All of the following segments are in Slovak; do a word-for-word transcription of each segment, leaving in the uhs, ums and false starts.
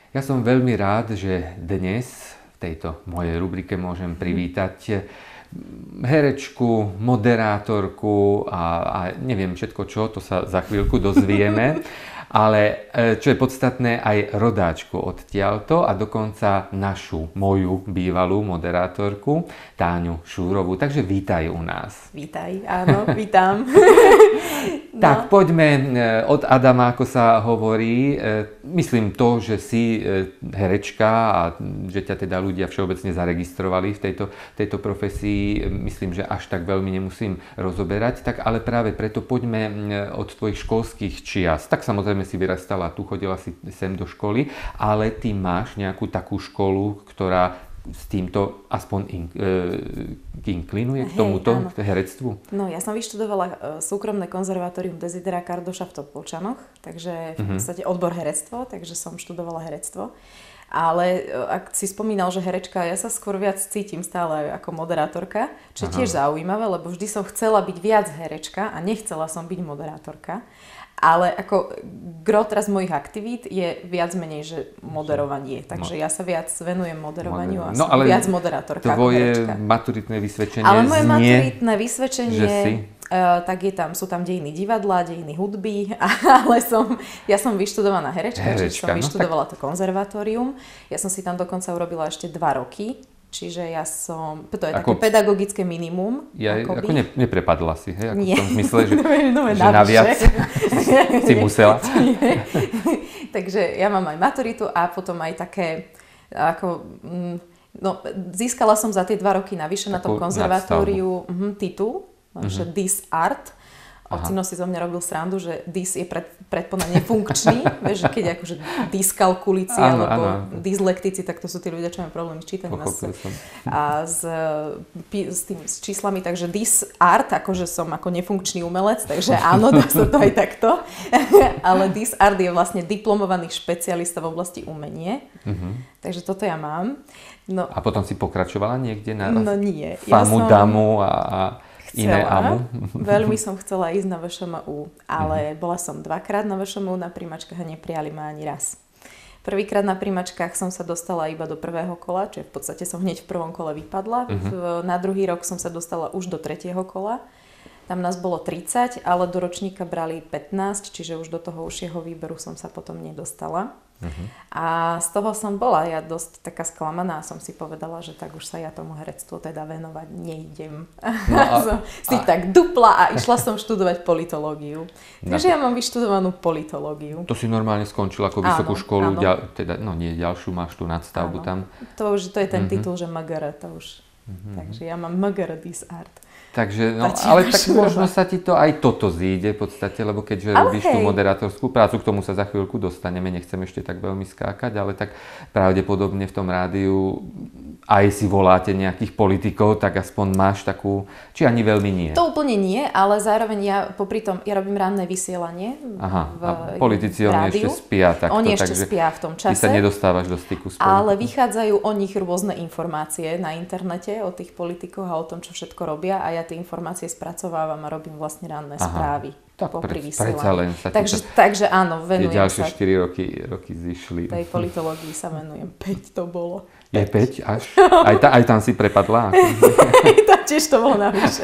Ja som veľmi rád, že dnes v tejto mojej rubrike môžem privítať herečku, moderátorku a, a neviem všetko čo, to sa za chvíľku dozvieme, ale čo je podstatné, aj rodáčku odtiaľto a dokonca našu, moju bývalú moderátorku Táňu Šúrovú. Takže vítaj u nás. Vítaj, áno, vítam. No. Tak poďme od Adama, ako sa hovorí. Myslím to, že si herečka a že ťa teda ľudia všeobecne zaregistrovali v tejto, tejto profesii. Myslím, že až tak veľmi nemusím rozoberať. Tak ale práve preto poďme od tvojich školských čias. Tak samozrejme si vyrastala, tu chodila si sem do školy, ale ty máš nejakú takú školu, ktorá s týmto aspoň in, e, inklinuje k tomuto Hej, herectvu? No, ja som vyštudovala súkromné konzervatórium Desidera Kardoša v Topolčanoch, takže v podstate odbor herectvo, takže som študovala herectvo. Ale ak si spomínal, že herečka, ja sa skôr viac cítim stále ako moderátorka, čo je tiež zaujímavé, lebo vždy som chcela byť viac herečka a nechcela som byť moderátorka. Ale ako gro teraz mojich aktivít je viac menej, že moderovanie. Takže ja sa viac venujem moderovaniu a no, som viac moderátorka ako herečka. Tvoje maturitné vysvedčenie ale moje znie, maturitné vysvedčenie, že si... Uh, tak je tam, sú tam dejiny divadla, dejiny hudby, ale som, ja som vyštudovaná herečka, herečka že som vyštudovala no, tak... to konzervatórium. Ja som si tam dokonca urobila ešte dva roky. Čiže ja som, to je ako, také pedagogické minimum. Ja, ako ne, neprepadla si, hej? Ako Nie. v tom zmysle, že, no, no, že naviac si musela. Takže ja mám aj maturitu a potom aj také, ako, no, získala som za tie dva roky navyše na tom konzervatóriu uh, titul, uh-huh. že Dis Art. Ocino si zo mňa robil srandu, že dis je pred, predpovedane funkčný, vieš, že keď akože dyskalkulici alebo dyslektici, tak to sú tí ľudia, čo majú problémy s čítaním a s, s, tým, s číslami, takže dis art, akože som ako nefunkčný umelec, takže áno, dá sa to aj takto, ale dis art je vlastne diplomovaný špecialista v oblasti umenie, uh-huh. takže toto ja mám. No, a potom si pokračovala niekde na no nie. famu, ja som... damu a... a... Chcela, iné amu. Veľmi som chcela ísť na vé š em ú, ale bola som dvakrát na vé š em ú na príjmačkách a neprijali ma ani raz. Prvýkrát na príjmačkách som sa dostala iba do prvého kola, čiže v podstate som hneď v prvom kole vypadla. Uh-huh. V, na druhý rok som sa dostala už do tretieho kola. Tam nás bolo tridsať, ale do ročníka brali pätnásť, čiže už do toho užšieho výberu som sa potom nedostala. Uh-huh. A z toho som bola ja dosť taká sklamaná a som si povedala, že tak už sa ja tomu herectvu teda venovať nejdem. No a, som si a... tak dupla a išla som študovať politológiu. Takže ja mám vyštudovanú politológiu. To si normálne skončila ako vysokú áno, školu, áno. Ďal, teda, no nie ďalšiu, máš tú nadstavbu áno. tam. To už to je ten uh-huh. titul, že em gé er, to už. Uh-huh. Takže ja mám em gé er Dis Art. Takže, no, ale tak možno sa ti to aj toto zíde v podstate, lebo keďže ale robíš hej. tú moderátorskú prácu, k tomu sa za chvíľku dostaneme, nechcem ešte tak veľmi skákať, ale tak pravdepodobne v tom rádiu aj si voláte nejakých politikov, tak aspoň máš takú, či ani veľmi nie. To úplne nie, ale zároveň ja popri tom, ja robím ranné vysielanie. Aha, v, a politici oni ešte spia takto. Oni ešte spia v tom čase. Ty sa nedostávaš do styku s politikou. Ale vychádzajú o nich rôzne informácie na internete, o tých politikoch a o tom, čo všetko robia a ja tie informácie spracovávam a robím vlastne ranné Aha. správy. Tak popri vysielaní. Takže, takže áno, venujem sa. Ďalšie sa. štyri roky, roky zišli. Tej politológii sa venujem. päť to bolo. Je päť až? Aj, ta, aj tam si prepadla? Tam tiež to bolo navyše.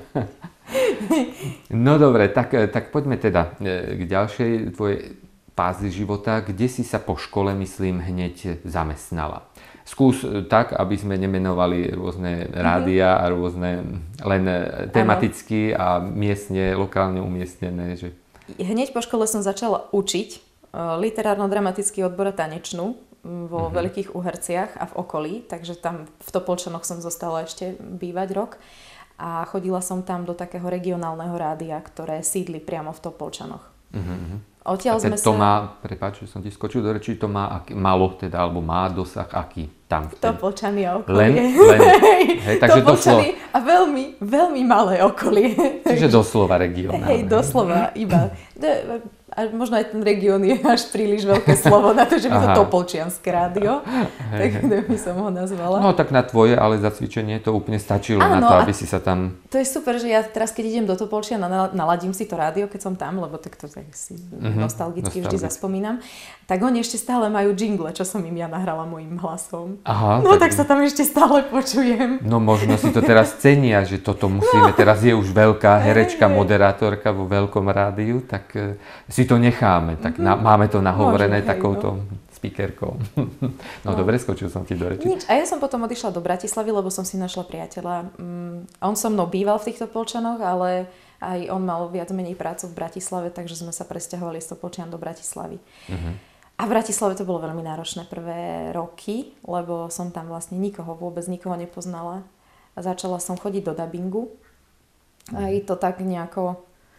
No dobre, tak, tak poďme teda k ďalšej tvojej fázi života. Kde si sa po škole, myslím, hneď zamestnala? Skús tak, aby sme nemenovali rôzne rádia a rôzne len tematicky a miestne, lokálne umiestnené. Že... Hneď po škole som začala učiť literárno-dramatický odbor a tanečnú vo uh-huh. Veľkých Uherciach a v okolí, takže tam v Topolčanoch som zostala ešte bývať rok a chodila som tam do takého regionálneho rádia, ktoré sídli priamo v Topolčanoch. Uh-huh. Odtiaľ sme to sa... má, prepáč, že som ti skočil do rečí, to má, ak, malo teda, alebo má dosah aký tam? Topolčany a okolie. Len? len hej, takže doslova. A veľmi, veľmi malé okolie. Čiže doslova regionálne. Hej, doslova, iba. a možno aj ten región je až príliš veľké slovo na to, že by to Topolčianske rádio, tak by som ho nazvala. No tak na tvoje, ale zacvičenie to úplne stačilo áno, na to, aby si sa tam... To je super, že ja teraz, keď idem do Topolčian, naladím si to rádio, keď som tam, lebo tak to tak si mm-hmm. nostalgicky vždy zaspomínam, tak oni ešte stále majú jingle, čo som im ja nahrala mojím hlasom. Aha, no tak... tak sa tam ešte stále počujem. No možno si to teraz cenia, že toto musíme, no. Teraz je už veľká herečka, moderátorka vo veľkom rádiu, tak si to necháme, tak na, máme to nahovorené Môže, takouto hej, no. speakerkou. No, no dobre, skočil som ti do reči. Nič. A ja som potom odišla do Bratislavy, lebo som si našla priateľa. Um, on so mnou býval v týchto Topolčanoch, ale aj on mal viac menej prácu v Bratislave, takže sme sa presťahovali z Topolčian do Bratislavy. Uh-huh. A v Bratislave to bolo veľmi náročné prvé roky, lebo som tam vlastne nikoho, vôbec nikoho nepoznala. A začala som chodiť do dabingu. Uh-huh. A je to tak nejako...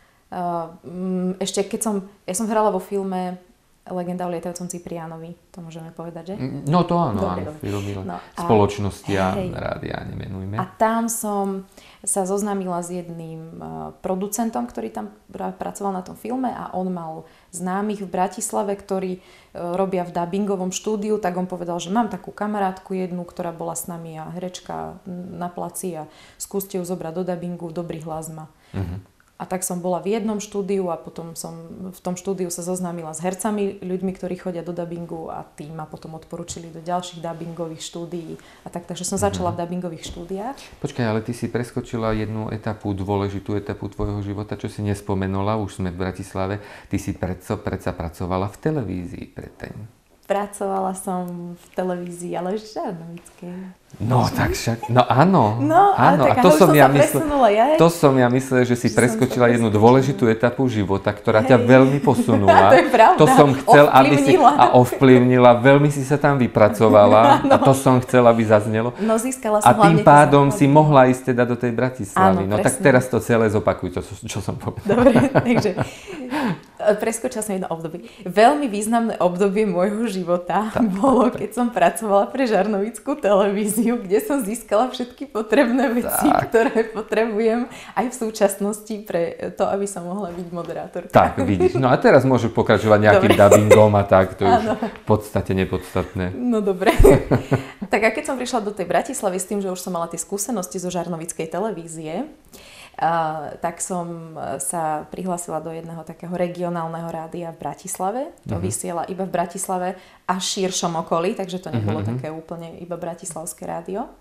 Uh, ešte keď som, ja som hrala vo filme Legenda o lietajúcom Ciprianovi, to môžeme povedať, že? No to áno, dobre, áno, filmy no, spoločnosti a rádia nemenujme. A tam som sa zoznámila s jedným uh, producentom, ktorý tam pracoval na tom filme a on mal známych v Bratislave, ktorí uh, robia v dabingovom štúdiu, tak on povedal, že mám takú kamarátku jednu, ktorá bola s nami a herečka na placi a skúste ju zobrať do dabingu, dobrý hlas má. Uh-huh. A tak som bola v jednom štúdiu a potom som v tom štúdiu sa zoznámila s hercami, ľuďmi, ktorí chodia do dabingu a tí ma potom odporučili do ďalších dabingových štúdií. A tak, takže som začala v dabingových štúdiách. Počkaj, ale ty si preskočila jednu etapu, dôležitú etapu tvojho života, čo si nespomenula, už sme v Bratislave. Ty si predsa, predsa pracovala v televízii predtým. Pracovala som v televízii, ale už žarnovickej. No tak však, no áno, no, áno. Tak, a to som, som ja myslel, ja to som ja myslel, že si že preskočila jednu dôležitú etapu života, ktorá Hej. ťa veľmi posunula. To je pravda. To som chcel, aby si a ovplyvnila, veľmi si sa tam vypracovala no. a to som chcel, aby zaznelo. No získala som a tým pádom si mohla ísť teda do tej Bratislavy. Áno, no presne. Tak teraz to celé zopakuj, to, čo som povedal. Dobre, takže preskočila som jedno obdobie. Veľmi významné obdobie môjho života tak, bolo, tak, keď som pracovala pre žarnovickú televíziu, kde som získala všetky potrebné veci, tak. ktoré potrebujem aj v súčasnosti pre to, aby som mohla byť moderátorka. Tak, vidíš. No a teraz môžeš pokračovať nejakým dobre. dubbingom a tak, to je už v podstate nepodstatné. No dobre. Tak a keď som prišla do tej Bratislavy s tým, že už som mala tie skúsenosti zo žarnovickej televízie, Uh, tak som sa prihlásila do jedného takého regionálneho rádia v Bratislave. To uh-huh. vysiela iba v Bratislave a širšom okolí, takže to nebolo uh-huh. také úplne iba bratislavské rádio.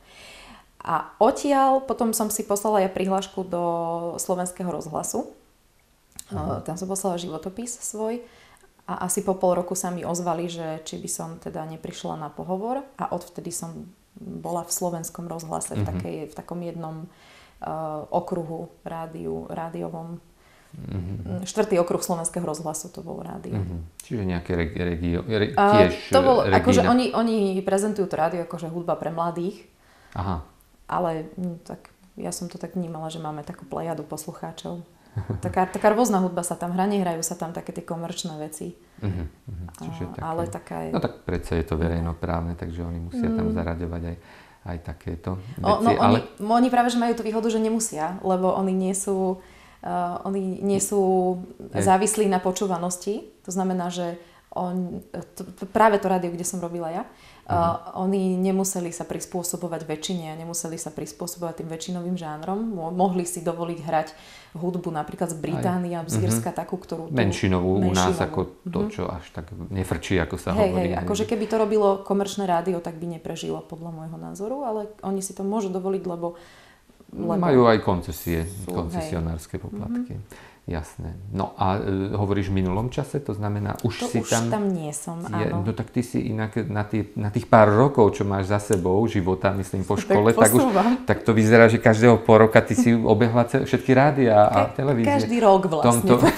A odtiaľ potom som si poslala ja prihlášku do Slovenského rozhlasu. Uh-huh. Uh, tam som poslala životopis svoj a asi po pol roku sa mi ozvali, že či by som teda neprišla na pohovor a odvtedy som bola v Slovenskom rozhlase uh-huh. v, takej, v takom jednom Uh, okruhu rádiu, rádiovom. Mm-hmm. Štvrtý okruh Slovenského rozhlasu to bol rádio. Mm-hmm. Čiže nejaké regi- regio, re, tiež uh, to bol, regína. Akože oni, oni prezentujú to rádio akože hudba pre mladých. Aha. Ale hm, tak ja som to tak vnímala, že máme takú plejadu poslucháčov. Taká, taká rôzna hudba sa tam hrá, nehrajú sa tam také tie komerčné veci. Mm-hmm. Čiže uh, také, ale taká je... No tak predsa je to verejnoprávne, takže oni musia mm. tam zaraďovať aj aj takéto veci. O, no, ale... oni, oni práve, že majú tú výhodu, že nemusia, lebo oni nie sú, uh, oni nie sú je. závislí na počúvanosti. To znamená, že on, to, práve to rádio, kde som robila ja, uh-huh. uh, oni nemuseli sa prispôsobovať väčšine, nemuseli sa prispôsobovať tým väčšinovým žánrom. Mohli si dovoliť hrať hudbu napríklad z Británie a z Írska, uh-huh. takú, ktorú... Tu, menšinovú, menšinovú u nás, ako to, čo až tak nefrčí, ako sa hej, hovorí. Hej, akože keby to robilo komerčné rádio, tak by neprežilo podľa môjho názoru, ale oni si to môžu dovoliť, lebo... lebo majú aj koncesie, sú, koncesionárske hej. poplatky. Uh-huh. Jasné. No a e, hovoríš v minulom čase? To znamená, už to si už tam... tam nie som, je, áno. No tak ty si inak na, tie, na tých pár rokov, čo máš za sebou, života, myslím, po škole, tak, tak, už, tak to vyzerá, že každého pol roka ty si obehla všetky rádia a Ka- televízie. Každý rok vlastne. Tomto,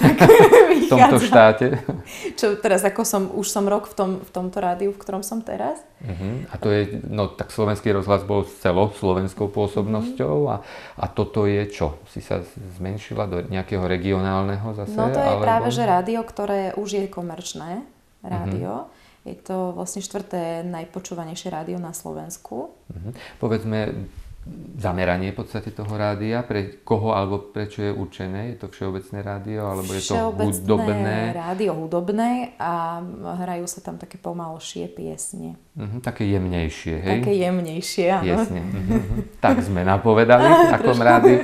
v tomto štáte. Čo teraz, ako som, už som rok v, tom, v tomto rádiu, v ktorom som teraz. Uh-huh. A to je, no tak Slovenský rozhlas bol s celoslovenskou pôsobnosťou uh-huh. a, a toto je čo? Si sa zmenšila do nejakého regionálneho zase? No to je alebo... práve, že rádio, ktoré už je komerčné rádio. Uh-huh. Je to vlastne štvrté najpočúvanejšie rádio na Slovensku. Uh-huh. Povedzme, zameranie v podstate toho rádia? Pre koho alebo prečo je určené? Je to všeobecné rádio alebo je to hudobné? Rádio hudobné a hrajú sa tam také pomalšie piesne. Uh-huh, také jemnejšie, hej? Také jemnejšie, áno. Piesne. Uh-huh. Tak sme napovedali, akom rádiu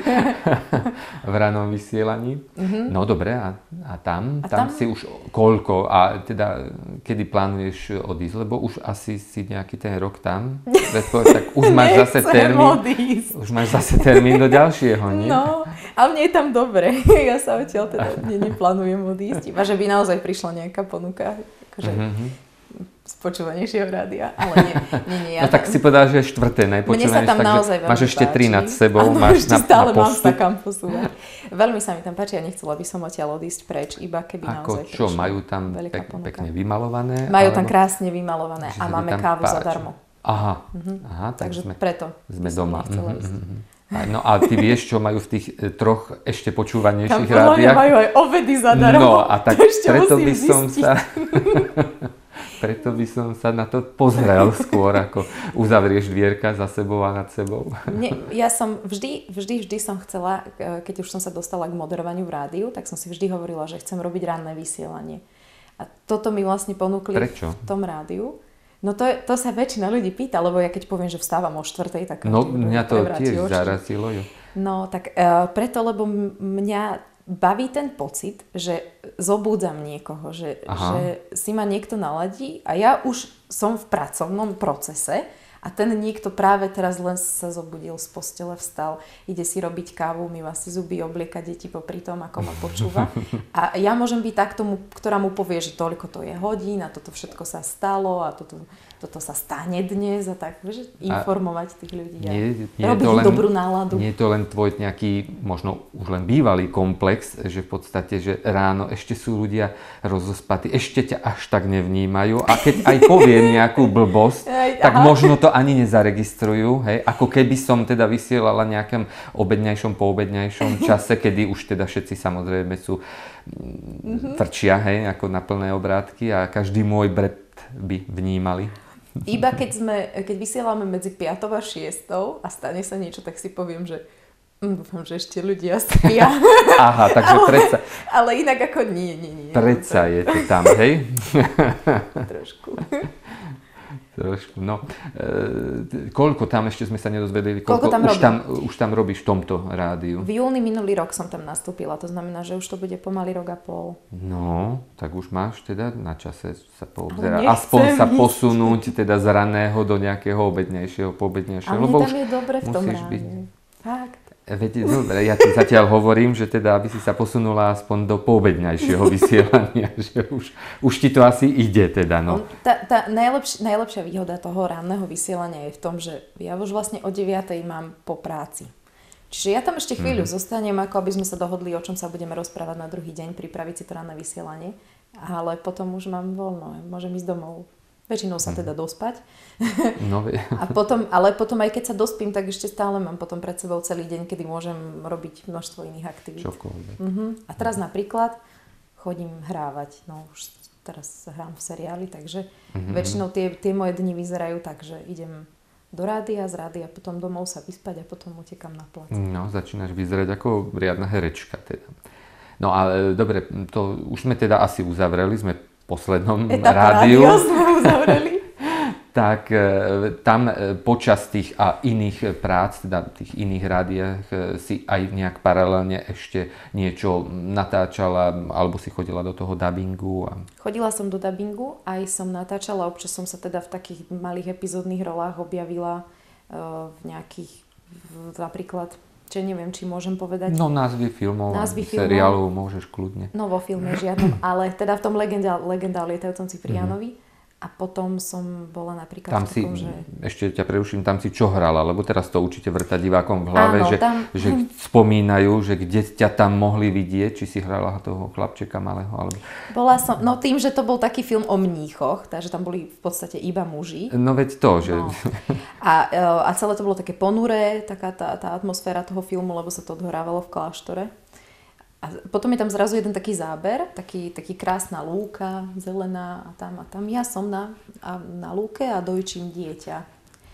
v ranom vysielaní. Uh-huh. No dobre, a, a tam? A tam? Tam si už koľko? A teda kedy plánuješ odísť? Lebo už asi si nejaký ten rok tam. Tak už máš zase termín. Odísť. Už máš zase termín do ďalšieho, nie? No, ale mne je tam dobre. Ja sa odtiaľ teda ne, neplánujem odísť. Iba, že by naozaj prišla nejaká ponuka. Akože uh-huh. spočúvanejšieho rádia. Ale nie, nie, nie. Ja no tak si povedala, že je štvrté najpočúvanejšie. Mne sa tam naozaj veľmi máš ešte tri nad sebou. Áno, máš ešte na, stále na mám sa kam posúvať. Veľmi sa mi tam páči a nechcela by som odtiaľ odísť preč, iba keby Ako, naozaj čo, majú tam pek, pekne vymalované? Majú alebo... tam krásne vymalované a máme kávu páči. Zadarmo. Aha, uh-huh. aha tak takže sme, preto sme doma. No a ty vieš, čo majú v tých troch ešte počúvanejších rádiách? Tam majú aj obedy zadarmo. No a tak preto by som sa... Preto by som sa na to pozrel skôr, ako uzavrieš dvierka za sebou a nad sebou. Nie, ja som vždy, vždy, vždy som chcela, keď už som sa dostala k moderovaniu v rádiu, tak som si vždy hovorila, že chcem robiť ranné vysielanie. A toto mi vlastne ponúkli Prečo? v tom rádiu. No to, to sa väčšina ľudí pýta, lebo ja keď poviem, že vstávam o štvrtej, tak... No mňa to tiež zarazilo, jo. No tak uh, preto, lebo mňa baví ten pocit, že zobúdzam niekoho, že, že si ma niekto naladí a ja už som v pracovnom procese a ten niekto práve teraz len sa zobudil z postele, vstal, ide si robiť kávu, myva si zuby, oblieka deti popri tom, ako ma počúva. A ja môžem byť tak tomu, ktorá mu povie, že toľko to je hodín a toto všetko sa stalo a toto, toto sa stane dnes a tak, že informovať tých ľudí a nie, nie robiť len, dobrú náladu. Nie je to len tvoj nejaký, možno už len bývalý komplex, že v podstate, že ráno ešte sú ľudia rozospatí, ešte ťa až tak nevnímajú a keď aj poviem nejakú blbosť, aj, tak aha. možno to ani nezaregistrujú, hej, ako keby som teda vysielala nejakom obedňajšom, poobedňajšom čase, kedy už teda všetci samozrejme sú mm-hmm. trčia, hej, ako na plné obrátky a každý môj bret by vnímali. Iba keď sme, keď vysielame medzi piatou a šiestou a stane sa niečo, tak si poviem, že hm, dúfam, že ešte ľudia spia. Aha, takže ale, predsa. Ale inak ako nie, nie, nie. Predsa je to tam, hej? Trošku. Trošku, no. E, koľko tam ešte sme sa nedozvedeli? Koľko, koľko tam už, tam, už tam robíš v tomto rádiu? V júni minulý rok som tam nastúpila, to znamená, že už to bude pomaly rok a pol. No, tak už máš teda na čase sa poobzerať. Aspoň sa ísť. Posunúť teda z raného do nejakého obednejšieho, poobednejšieho. Ale tam je dobre v tom rádiu. Byť... Fakt. Veď, dobre, ja ti zatiaľ hovorím, že teda, aby si sa posunula aspoň do poobedňajšieho vysielania, že už, už ti to asi ide teda, no. Tá, tá najlepš, najlepšia výhoda toho ranného vysielania je v tom, že ja už vlastne o deviatej mám po práci. Čiže ja tam ešte chvíľu mm-hmm. zostanem, ako aby sme sa dohodli, o čom sa budeme rozprávať na druhý deň, pripraviť si to ranné vysielanie, ale potom už mám voľno, môžem ísť domov. Väčšinou sa teda dospať. No, a potom, ale potom aj keď sa dospím, tak ešte stále mám potom pred sebou celý deň, kedy môžem robiť množstvo iných aktivít. Čokoľvek. Uh-huh. A teraz napríklad chodím hrávať. No už teraz hrám v seriáli, takže uh-huh. väčšinou tie, tie moje dni vyzerajú tak, že idem do rádia, z rádia, potom domov sa vyspať a potom utekam na plac. No, začínaš vyzerať ako riadna herečka teda. No a dobre, to už sme teda asi uzavreli, sme poslednom Etapa rádiu, rádio sme uzavreli. tak tam počas tých a iných prác, teda tých iných rádiách si aj nejak paralelne ešte niečo natáčala, alebo si chodila do toho dabingu? A... Chodila som do dabingu, aj som natáčala, občas som sa teda v takých malých epizódnych rolách objavila v nejakých, napríklad Čiže neviem, či môžem povedať. No názvy filmov, názvy seriálov môžeš kľudne. No vo filme žiadnom, ale teda v tom legenda, legenda o lietajúcom Ciprianovi. Mm-hmm. A potom som bola napríklad tam v takom, si, že... Ešte ťa preruším, tam si čo hrala? Lebo teraz to určite vrta divákom v hlave, Áno, že, tam... že spomínajú, že kde ťa tam mohli vidieť, či si hrala toho chlapčeka malého, alebo... Bola som, no tým, že to bol taký film o mníchoch, takže tam boli v podstate iba muži. No veď to, že... No. A, a celé to bolo také ponuré, taká tá, tá atmosféra toho filmu, lebo sa to odhrávalo v kláštore. A potom je tam zrazu jeden taký záber, taký, taký krásna lúka, zelená a tam a tam. Ja som na, a, na lúke a dojčím dieťa.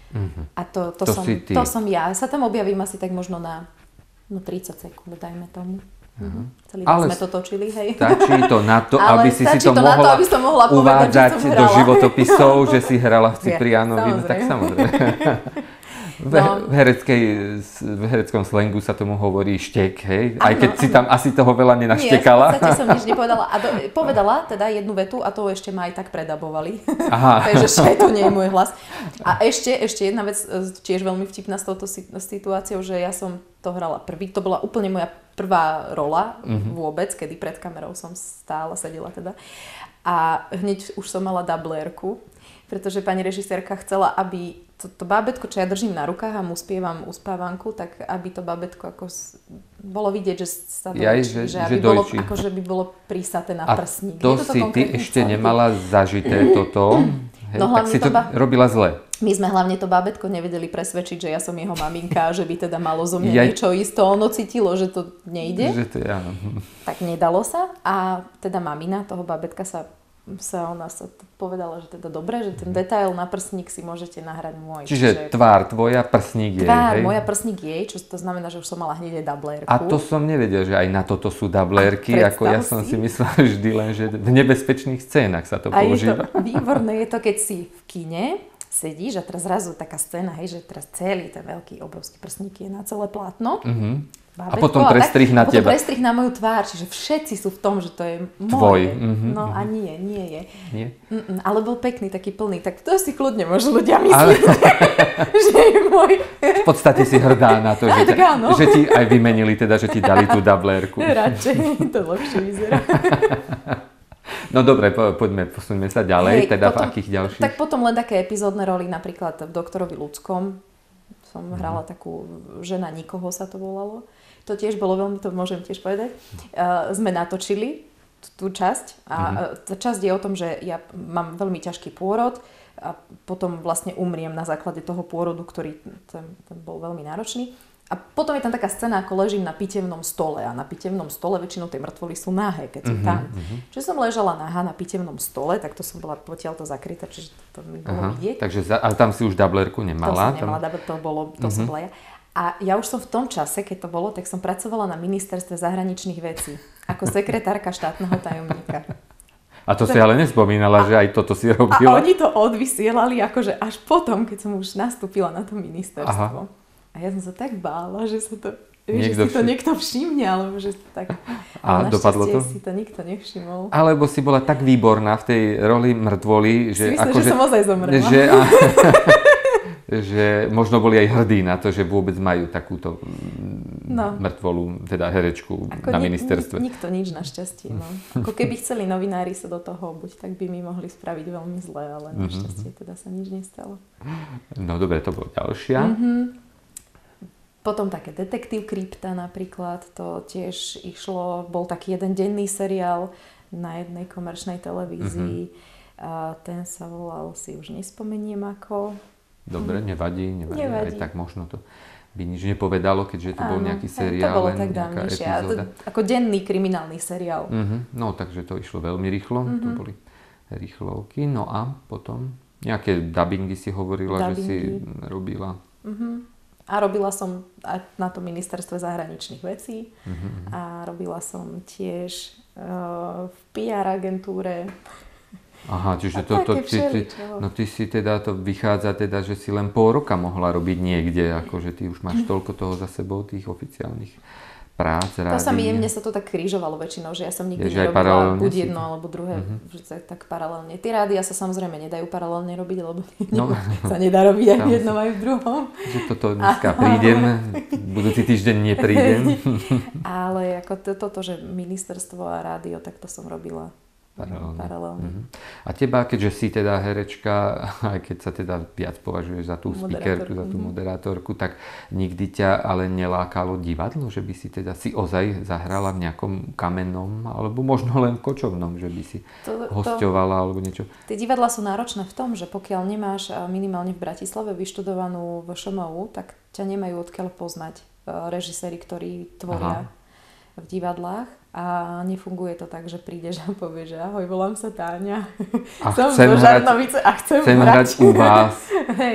Uh-huh. A to, to, to, som, to som ja. Sa tam objavím asi tak možno na no tridsať sekúnd, dajme tomu. Uh-huh. Celý ale sme to točili, hej. Stačí to na to, aby si si to, to mohla, to, to mohla uvádzať povedať, do životopisov, že si hrala v Ciprianovi. No tak samozrejme. V, no. v, hereckej, v hereckom slangu sa tomu hovorí štek, hej? Aj ano, keď ano. Si tam asi toho veľa nenaštekala. Nie, v podstate som nič nepovedala. A do, povedala teda jednu vetu a to ešte ma aj tak predabovali. Aha. Takže štek, to nie je môj hlas. A ešte, ešte jedna vec, tiež veľmi vtipná s touto situáciou, že ja som to hrala prvý. To bola úplne moja prvá rola mm-hmm. vôbec, kedy pred kamerou som stála, sedela teda. A hneď už som mala dublérku, pretože pani režisérka chcela, aby to, to bábätko, čo ja držím na rukách a mu spievam uspávanku, tak aby to bábätko ako s, bolo vidieť, že sa dojčí, že, že, aby že bolo, ako, že by bolo prísaté na prsník. A to, to si ty ešte celý? Nemala zažité toto, hej, no, tak si to, to ba... robila zle. My sme hlavne to bábätko nevedeli presvedčiť, že ja som jeho maminka, že by teda malo zo mňa ja... niečo isto. Ono cítilo, že to nejde. Že to, áno. Tak nedalo sa a teda mamina toho bábätka sa sa ona sa povedala, že teda dobre, že ten detail na prsník si môžete nahrať môj. Čiže tvár tvoja, prsník jej. Tvár hej? moja, prsník jej, čo to znamená, že už som mala hneď aj dublérku. A to som nevedel, že aj na toto sú dublérky, ako ja som si, si myslela vždy len, že v nebezpečných scénach sa to a používa. Je to, výborné je to, keď si v kine sedíš a teraz zrazu taká scéna, hej, že teraz celý ten veľký obrovský prsník je na celé plátno. Mm-hmm. Bábetko, a potom prestrih na teba. A potom prestrih na moju tvár, čiže všetci sú v tom, že to je moje. Tvoj. Mm-hmm, no mm-hmm. a nie, nie je. Nie? Mm-mm, ale bol pekný, taký plný, tak to si kľudne môžu ľudia myslieť, ale... že je môj. V podstate si hrdá na to, že, ťa, že ti aj vymenili, teda, že ti dali tú dublérku. Radšej, to lepšie vyzerá. No dobre, po, poďme, posuňme sa ďalej, Hej, teda potom, v akých ďalších? Tak potom len také epizódne roly, napríklad v Doktorovi ľudskom. Som hrala mm. takú, žena nikoho sa to volalo. To tiež bolo veľmi, to môžem tiež povedať. Uh, sme natočili tú časť a mm-hmm. tá časť je o tom, že ja mám veľmi ťažký pôrod a potom vlastne umriem na základe toho pôrodu, ktorý ten, ten bol veľmi náročný. A potom je tam taká scéna, ako ležím na pitevnom stole a na pitevnom stole väčšinou tie mŕtvoly sú nahé, keď sú mm-hmm. tam. Mm-hmm. Čiže som ležala nahá na pitevnom stole, tak to som bola potiaľto zakrytá, čiže to mi bolo Aha, vidieť. Takže za, ale tam si už dublérku nemala? To som nemala, tam... to, bolo, to mm-hmm. som bola ja. A ja už som v tom čase, keď to bolo, tak som pracovala na ministerstve zahraničných vecí ako sekretárka štátneho tajomníka. A to si ale nespomínala, a, že aj toto si robila? A oni to odvysielali akože až potom, keď som už nastúpila na to ministerstvo. Aha. A ja som sa tak bála, že sa to, vieš, že si to niekto všimne, alebo že tak... A dopadlo to? Si to nikto nevšimol. Alebo si bola tak výborná v tej roli mŕtvoly, že... Si myslím, že som ozaj zomrela. Že, a, že možno boli aj hrdí na to, že vôbec majú takúto no. mŕtvolu, teda herečku ako na ministerstve. Nik, nikto nič našťastie. No. Ako keby chceli novinári sa do toho obuť, tak by mi mohli spraviť veľmi zle, ale našťastie teda sa nič nestalo. No dobre, to bolo ďalšia. Mm-hmm. Potom také Detektív Krypta napríklad, to tiež išlo, bol taký jeden denný seriál na jednej komerčnej televízii. Mm-hmm. A ten sa volal, si už nespomeniem ako... Dobre, nevadí, nevadí, nevadí. Aj tak možno to by nič nepovedalo, keďže to Áno, bol nejaký seriál, to bolo len tak nejaká epizóda. Ako denný kriminálny seriál. Uh-huh. No, takže to išlo veľmi rýchlo, uh-huh. to boli rýchlovky. No a potom nejaké dubbingy si hovorila, dubbingy. Že si robila. Uh-huh. A robila som aj na to ministerstve zahraničných vecí uh-huh. a robila som tiež uh, v pé er agentúre. Aha, čiže to, to, ty, ty, no ty si teda, to vychádza teda, že si len pol roka mohla robiť niekde, akože ty už máš toľko toho za sebou, tých oficiálnych prác, rádií. To sa mi, mne sa to tak krížovalo väčšinou, že ja som nikdy je, nerobila buď jedno to... alebo druhé, uh-huh. že tak paralelne. Tie rádia sa samozrejme nedajú paralelne robiť, lebo no, sa nedá robiť aj v jednom, aj v druhom. Že toto dneska prídem, budúci týždeň neprídem. Ale ako to, toto, že ministerstvo a rádio, tak to som robila. Paralelne. Paralelne. Uh-huh. A teba, keďže si teda herečka, aj keď sa teda viac považuješ za tú speakerku, za tú moderátorku, tak nikdy ťa ale nelákalo divadlo, že by si teda si ozaj zahrala v nejakom kamennom, alebo možno len kočovnom, že by si to, hosťovala to, alebo niečo? Tie divadlá sú náročné v tom, že pokiaľ nemáš minimálne v Bratislave vyštudovanú vé šé em ú, tak ťa nemajú odkiaľ poznať režiséri, ktorí tvoria Aha. v divadlách. A nefunguje to tak, že prídeš a povieš, že ahoj, volám sa Táňa. A som chcem, hrať, a chcem, chcem hrať u vás. Hej.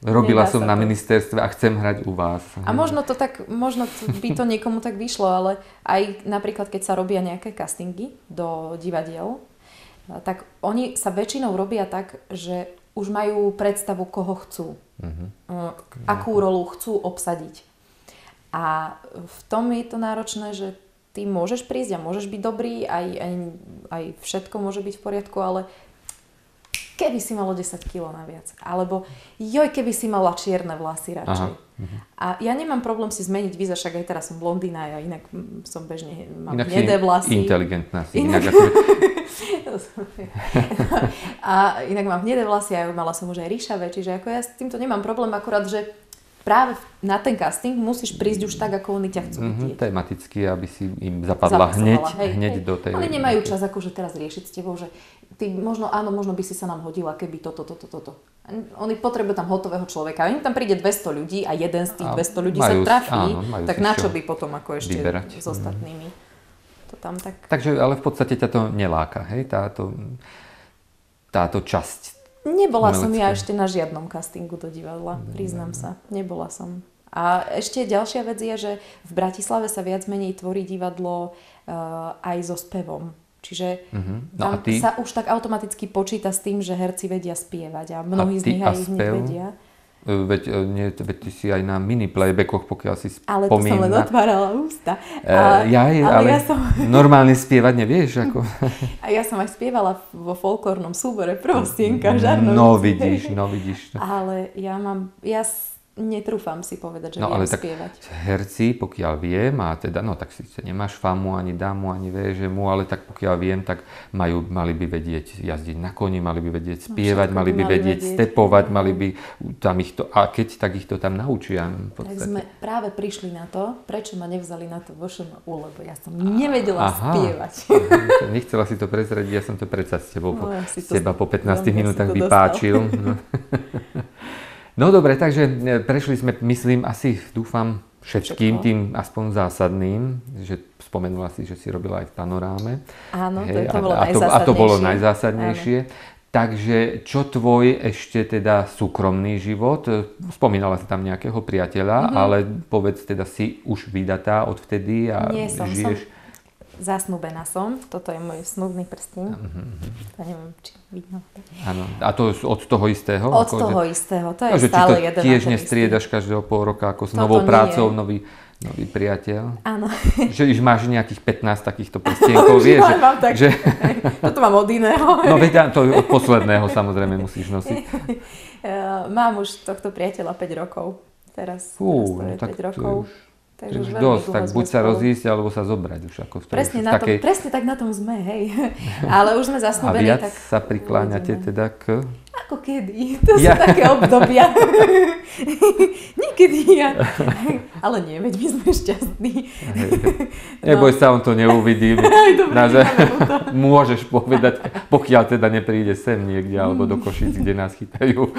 Robila som na to. ministerstve a chcem hrať u vás. A možno to tak, možno to by to niekomu tak vyšlo, ale aj napríklad, keď sa robia nejaké castingy do divadiel, tak oni sa väčšinou robia tak, že už majú predstavu, koho chcú. Uh-huh. Akú rolu chcú obsadiť. A v tom je to náročné, že ty môžeš prísť a môžeš byť dobrý, aj, aj, aj všetko môže byť v poriadku, ale keby si malo desať kilogramov naviac. Alebo joj, keby si mala čierne vlasy radšej. Uh-huh. A ja nemám problém si zmeniť výzor, však aj teraz som blondína, ja inak som bežne, mám inak hnedé vlasy. Inteligentná si. Inak, inak ako... A inak mám hnedé vlasy a mala som už aj ríšavé, čiže ako ja s týmto nemám problém, akurát, že práve na ten casting musíš prísť už tak, ako oni ťa chcú vidieť. Mm-hmm, tematicky, aby si im zapadla hneď, hej, hneď hej. do tej... Oni nemajú čas akože teraz riešiť s tebou, že ty možno, áno, možno by si sa nám hodila, keby toto, toto, toto. Oni potrebujú tam hotového človeka. Oni tam príde dvesto ľudí a jeden z tých dvesto ľudí majú, sa trafí, áno, tak na čo by potom ako ešte vyberať. S ostatnými. To tam tak... Takže, ale v podstate ťa to neláka, hej? Táto, táto časť. Nebola umelecké. Som ja ešte na žiadnom castingu do divadla, priznám sa. Nebola som. A ešte ďalšia vec je, že v Bratislave sa viac menej tvorí divadlo uh, aj so spevom. Čiže uh-huh. no tam ty... sa už tak automaticky počíta s tým, že herci vedia spievať a mnohí z nich aj ich nevedia. Veď, nie, veď ty si aj na mini playbackoch, pokiaľ si spomína. Ale to som len otvárala ústa. Uh, ja, ale, ale ja som... normálne spievať nevieš. Ako... A ja som aj spievala vo folklórnom súbore Prvostienka v Žarnovici. No vidíš, no vidíš. Ale ja mám... Ja netrúfam si povedať, že no, viem ale tak spievať. Herci, pokiaľ viem, a teda, no tak síce nemáš famu, ani dámu, ani véžemu, ale tak pokiaľ viem, tak majú, mali by vedieť jazdiť na koni, mali by vedieť spievať, no, mali by mali vedieť, vedieť stepovať, mali by tam ich to, a keď, tak ich to tam naučia. Tak sme práve prišli na to, prečo ma nevzali na to vé š em ú, lebo ja som nevedela Aha. spievať. Nechcela si to prezradiť, ja som to predsa s tebou, no, ja z teba po pätnástich minútach vypáčil. No dobre, takže prešli sme, myslím, asi dúfam všetkým tým aspoň zásadným, že spomenula si, že si robila aj v Panoráme. Áno, Hej, to, to bolo a, najzásadnejšie. A to bolo najzásadnejšie. Áno. Takže čo tvoj ešte teda súkromný život? Spomínala si tam nejakého priateľa, mm-hmm. ale povedz teda si už vydatá odvtedy a Nie som, žiješ... som zasnúbená som. Toto je môj snúbny prsteň. Mm-hmm. To neviem, či vidno. Áno. A to od toho istého? Od ako, toho že... istého. To je no, stále jeden. jeden. Tiež nestriedaš každého pol roka ako s novou prácou, nový, nový priateľ? Áno. Že už máš nejakých pätnásť takýchto prstienkov, vieš? Že, mám tak, že... Toto mám od iného. No veď to od posledného samozrejme musíš nosiť. Mám už tohto priateľa päť rokov. Teraz, Fú, teraz to je tak päť rokov. To už... Takže už dosť, tak buď sa rozísť, alebo sa zobrať už ako v presne, už na takej... tom, presne tak na tom sme, hej. Ale už sme zasnúbení. A viac tak sa prikláňate teda k... Ako kedy? To ja. sú také obdobia. Niekedy ja. Ale nie, veď my sme šťastní. Neboj no. sa, on to neuvidí. Aj, dobre, Naže... Môžeš povedať, pokiaľ teda nepríde sem niekde, alebo do Košíc, kde nás chytajú.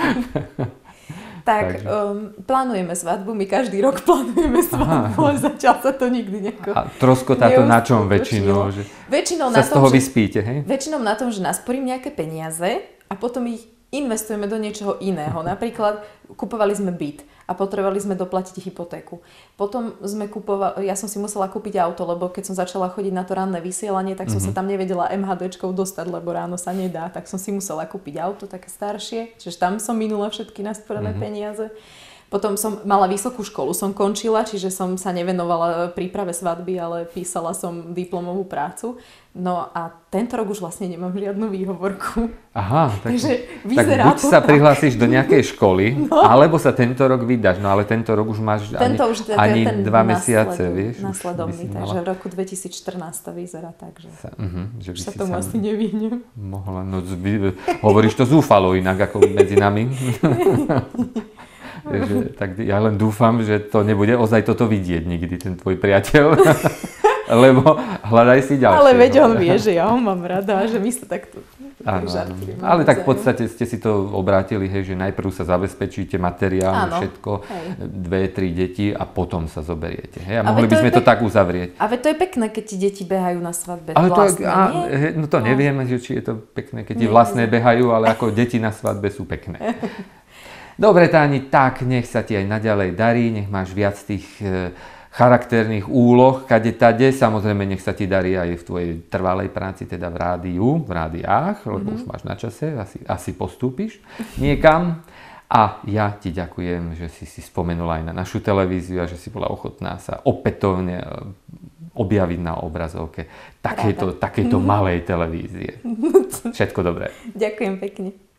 Tak um, plánujeme svadbu, my každý rok plánujeme svadbu, ale zatiaľ sa to nikdy nejako... A troskotá to na čom väčšinou? Že väčšinou sa na tom, z toho že, vyspíte, hej? Väčšinou na tom, že nasporím nejaké peniaze a potom ich investujeme do niečoho iného. Napríklad kupovali sme byt a potrebovali sme doplatiť hypotéku. Potom sme kupovali, ja som si musela kúpiť auto, lebo keď som začala chodiť na to ranné vysielanie, tak som mm-hmm. sa tam nevedela MHDčkou dostať, lebo ráno sa nedá, tak som si musela kúpiť auto také staršie, čiže tam som minula všetky nasporené mm-hmm. peniaze. Potom som mala vysokú školu, som končila, čiže som sa nevenovala príprave svadby, ale písala som diplomovú prácu. No a tento rok už vlastne nemám žiadnu výhovorku. Aha, tak, Takže vyzerá tak buď to sa tak. prihlásiš do nejakej školy, no. alebo sa tento rok vydáš. No ale tento rok už máš tento ani, už ten, ani ten dva nasledu, mesiace, vieš. Nasledovný, takže v roku dvetisícštrnásť to vyzerá tak, že sa, uh-huh, že už sa tomu asi nevyhnem. Mohla, no zvy, hovoríš to zúfalo inak ako medzi nami. Takže, tak ja len dúfam, že to nebude ozaj toto vidieť nikdy, ten tvoj priateľ. Lebo hľadaj si ďalšieho. Ale veď on vie, že ja ho mám rada, že my sa takto áno, áno. Ale tak v podstate ste si to obrátili, hej, že najprv sa zabezpečíte materiál, áno, všetko, hej. dve, tri deti a potom sa zoberiete. Hej? A, a mohli by sme to, to tak uzavrieť. A veď to je pekné, keď ti deti behajú na svadbe. Ale vlastné, to, a, no to no. nevieme, že či je to pekné, keď ti vlastné behajú, ale ako deti na svadbe sú pekné. Dobre, Táni, tak nech sa ti aj naďalej darí, nech máš viac tých e, charakterných úloh, kade tade. Samozrejme, nech sa ti darí aj v tvojej trvalej práci, teda v rádiu, v rádiách, lebo mm-hmm. už máš na čase, asi, asi postúpiš niekam. A ja ti ďakujem, že si si spomenula aj na našu televíziu a že si bola ochotná sa opätovne objaviť na obrazovke takejto, takejto malej televízie. Všetko dobré. Ďakujem pekne.